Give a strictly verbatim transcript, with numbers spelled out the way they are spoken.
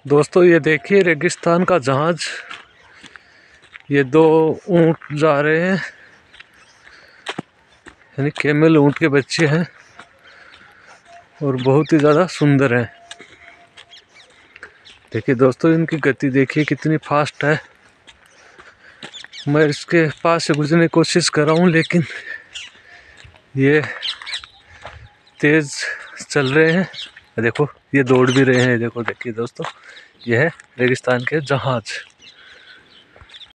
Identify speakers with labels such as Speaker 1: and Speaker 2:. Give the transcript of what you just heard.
Speaker 1: दोस्तों ये देखिए रेगिस्तान का जहाज, ये दो ऊंट जा रहे हैं, यानी कैमल ऊंट के बच्चे हैं और बहुत ही ज़्यादा सुंदर हैं। देखिए दोस्तों इनकी गति देखिए कितनी फास्ट है। मैं इसके पास से गुजरने की कोशिश कर रहा हूँ लेकिन ये तेज़ चल रहे हैं। देखो ये दौड़ भी रहे हैं। देखो देखिए दोस्तों, यह है रेगिस्तान के जहाज।